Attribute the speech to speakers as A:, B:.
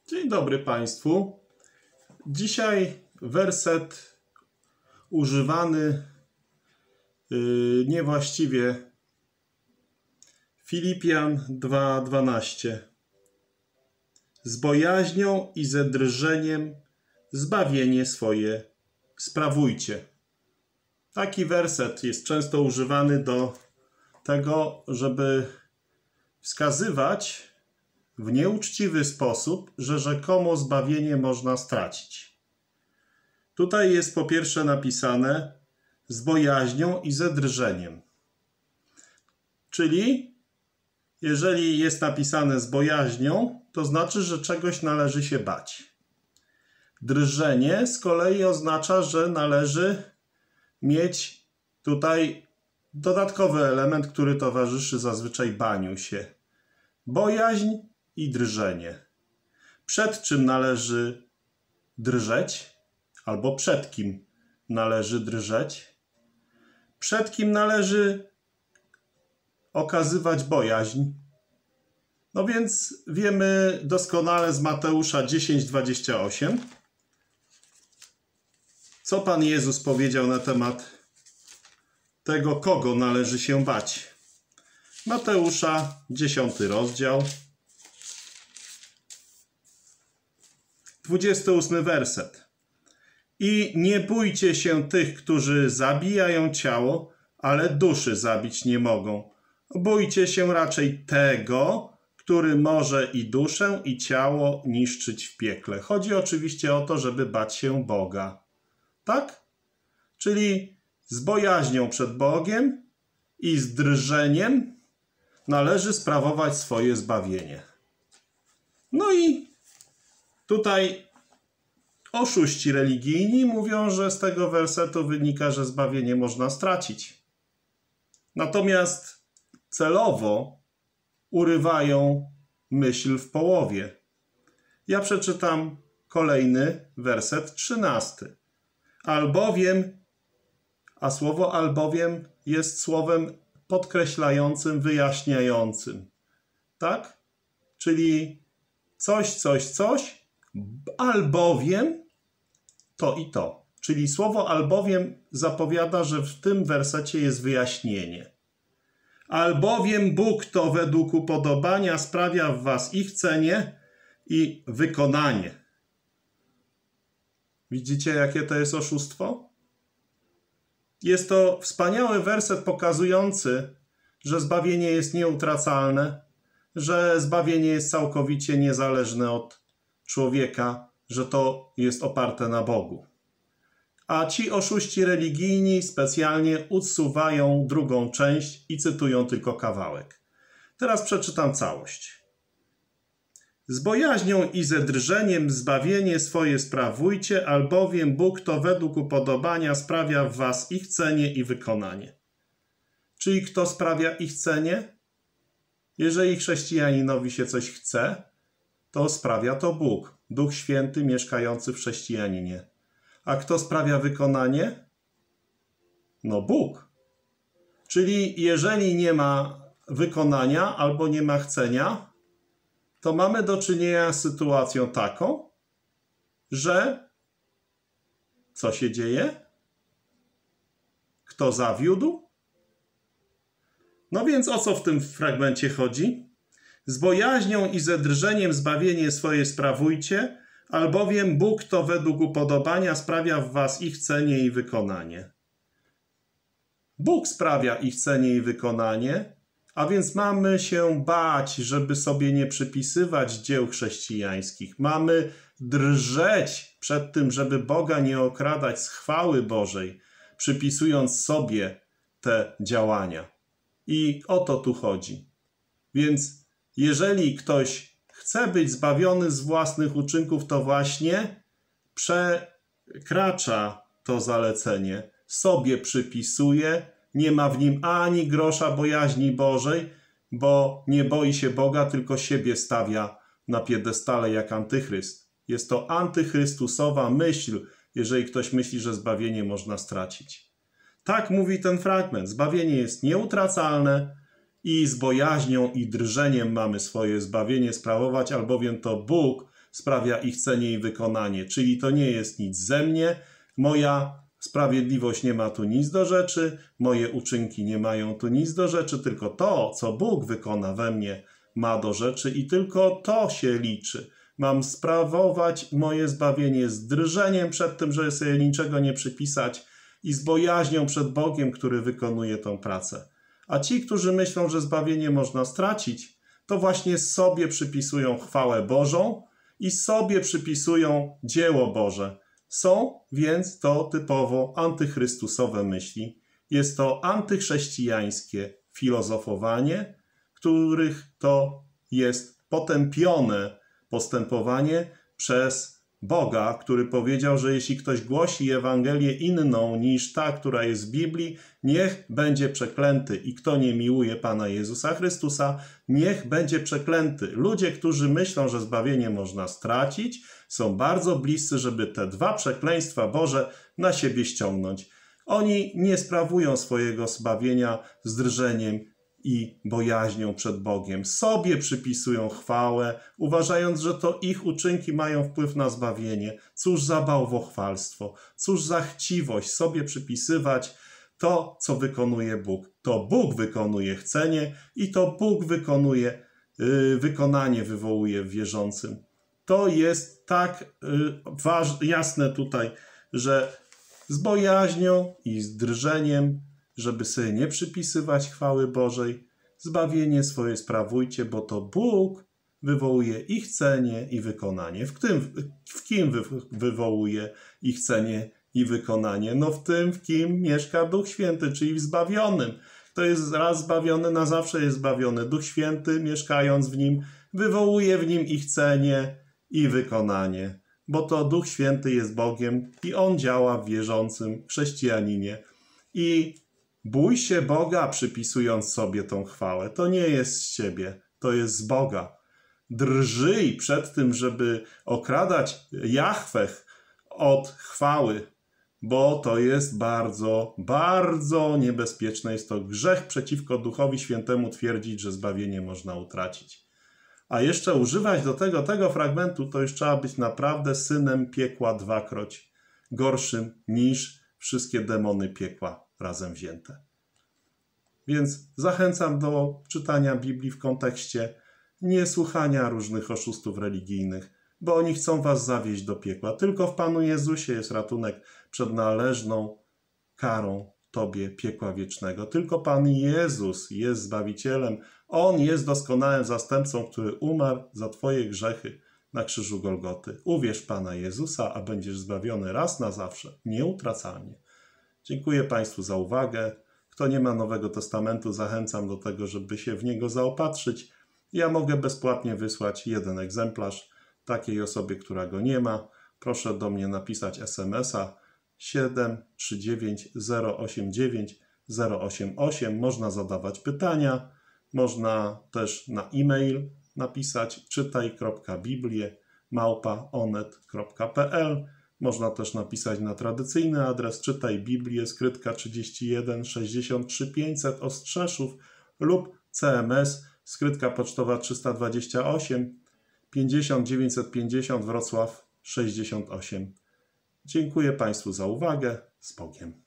A: Dzień dobry Państwu. Dzisiaj werset używany niewłaściwie. Filipian 2:12. Z bojaźnią i ze drżeniem zbawienie swoje sprawujcie. Taki werset jest często używany do tego, żeby wskazywać w nieuczciwy sposób, że rzekomo zbawienie można stracić. Tutaj jest po pierwsze napisane z bojaźnią i ze drżeniem. Czyli jeżeli jest napisane z bojaźnią, to znaczy, że czegoś należy się bać. Drżenie z kolei oznacza, że należy mieć tutaj dodatkowy element, który towarzyszy zazwyczaj baniu się. Bojaźń i drżenie. Przed czym należy drżeć? Albo przed kim należy drżeć? Przed kim należy okazywać bojaźń? No więc wiemy doskonale z Mateusza 10:28, co Pan Jezus powiedział na temat tego, kogo należy się bać. Mateusza 10 rozdział, 28 werset. I nie bójcie się tych, którzy zabijają ciało, ale duszy zabić nie mogą. Bójcie się raczej tego, który może i duszę, i ciało niszczyć w piekle. Chodzi oczywiście o to, żeby bać się Boga. Tak? Czyli z bojaźnią przed Bogiem i z drżeniem należy sprawować swoje zbawienie. No i tutaj oszuści religijni mówią, że z tego wersetu wynika, że zbawienie można stracić. Natomiast celowo urywają myśl w połowie. Ja przeczytam kolejny werset 13. Albowiem, a słowo albowiem jest słowem podkreślającym, wyjaśniającym. Tak? Czyli coś, albowiem to i to. Czyli słowo albowiem zapowiada, że w tym wersecie jest wyjaśnienie. Albowiem Bóg to według upodobania sprawia w was ich chcenie i wykonanie. Widzicie, jakie to jest oszustwo? Jest to wspaniały werset pokazujący, że zbawienie jest nieutracalne, że zbawienie jest całkowicie niezależne od człowieka, że to jest oparte na Bogu. A ci oszuści religijni specjalnie usuwają drugą część i cytują tylko kawałek. Teraz przeczytam całość. Z bojaźnią i ze drżeniem zbawienie swoje sprawujcie, albowiem Bóg to według upodobania sprawia w was ich chcenie i wykonanie. Czyli kto sprawia ich chcenie? Jeżeli chrześcijaninowi się coś chce, to sprawia to Bóg, Duch Święty mieszkający w chrześcijaninie. A kto sprawia wykonanie? No Bóg. Czyli jeżeli nie ma wykonania albo nie ma chcenia, to mamy do czynienia z sytuacją taką, że co się dzieje? Kto zawiódł? No więc o co w tym fragmencie chodzi? Z bojaźnią i ze drżeniem zbawienie swoje sprawujcie, albowiem Bóg to według upodobania sprawia w was ich chcenie i wykonanie. Bóg sprawia ich chcenie i wykonanie, a więc mamy się bać, żeby sobie nie przypisywać dzieł chrześcijańskich. Mamy drżeć przed tym, żeby Boga nie okradać z chwały Bożej, przypisując sobie te działania. I o to tu chodzi. Więc jeżeli ktoś chce być zbawiony z własnych uczynków, to właśnie przekracza to zalecenie, sobie przypisuje, nie ma w nim ani grosza bojaźni Bożej, bo nie boi się Boga, tylko siebie stawia na piedestale jak antychryst. Jest to antychrystusowa myśl, jeżeli ktoś myśli, że zbawienie można stracić. Tak mówi ten fragment. Zbawienie jest nieutracalne i z bojaźnią i drżeniem mamy swoje zbawienie sprawować, albowiem to Bóg sprawia ich chcenie i wykonanie. Czyli to nie jest nic ze mnie, moja sprawiedliwość nie ma tu nic do rzeczy, moje uczynki nie mają tu nic do rzeczy, tylko to, co Bóg wykona we mnie, ma do rzeczy i tylko to się liczy. Mam sprawować moje zbawienie z drżeniem przed tym, żeby sobie niczego nie przypisać i z bojaźnią przed Bogiem, który wykonuje tą pracę. A ci, którzy myślą, że zbawienie można stracić, to właśnie sobie przypisują chwałę Bożą i sobie przypisują dzieło Boże. Są więc to typowo antychrystusowe myśli. Jest to antychrześcijańskie filozofowanie, których to jest potępione postępowanie przez Boga, który powiedział, że jeśli ktoś głosi Ewangelię inną niż ta, która jest w Biblii, niech będzie przeklęty. I kto nie miłuje Pana Jezusa Chrystusa, niech będzie przeklęty. Ludzie, którzy myślą, że zbawienie można stracić, są bardzo bliscy, żeby te dwa przekleństwa Boże na siebie ściągnąć. Oni nie sprawują swojego zbawienia z drżeniem i bojaźnią przed Bogiem. Sobie przypisują chwałę, uważając, że to ich uczynki mają wpływ na zbawienie. Cóż za bałwochwalstwo, cóż za chciwość sobie przypisywać to, co wykonuje Bóg. To Bóg wykonuje chcenie i to Bóg wykonanie wywołuje w wierzącym. To jest tak jasne tutaj, że z bojaźnią i z drżeniem, żeby sobie nie przypisywać chwały Bożej, zbawienie swoje sprawujcie, bo to Bóg wywołuje i chcenie, i wykonanie. W kim wywołuje i chcenie, i wykonanie? No w tym, w kim mieszka Duch Święty, czyli w zbawionym. Kto jest raz zbawiony, na zawsze jest zbawiony. Duch Święty, mieszkając w nim, wywołuje w nim i chcenie, i wykonanie. Bo to Duch Święty jest Bogiem i On działa w wierzącym chrześcijaninie. I bój się Boga, przypisując sobie tą chwałę. To nie jest z siebie, to jest z Boga. Drżyj przed tym, żeby okradać Jahweh od chwały, bo to jest bardzo, bardzo niebezpieczne. Jest to grzech przeciwko Duchowi Świętemu twierdzić, że zbawienie można utracić. A jeszcze używać do tego fragmentu, to już trzeba być naprawdę synem piekła dwakroć gorszym niż wszystkie demony piekła razem wzięte. Więc zachęcam do czytania Biblii w kontekście niesłuchania różnych oszustów religijnych, bo oni chcą was zawieźć do piekła. Tylko w Panu Jezusie jest ratunek przed należną karą tobie piekła wiecznego. Tylko Pan Jezus jest Zbawicielem. On jest doskonałym zastępcą, który umarł za twoje grzechy na krzyżu Golgoty. Uwierz Pana Jezusa, a będziesz zbawiony raz na zawsze, nieutracalnie. Dziękuję Państwu za uwagę. Kto nie ma Nowego Testamentu, zachęcam do tego, żeby się w niego zaopatrzyć. Ja mogę bezpłatnie wysłać jeden egzemplarz takiej osobie, która go nie ma. Proszę do mnie napisać SMS-a 739 089 088. Można zadawać pytania. Można też na e-mail napisać czytaj.biblię@onet.pl. Można też napisać na tradycyjny adres Czytaj Biblię, skrytka 31 63 500 Ostrzeszów lub CMS, skrytka pocztowa 328 50 950 Wrocław 68. Dziękuję Państwu za uwagę. Z Bogiem.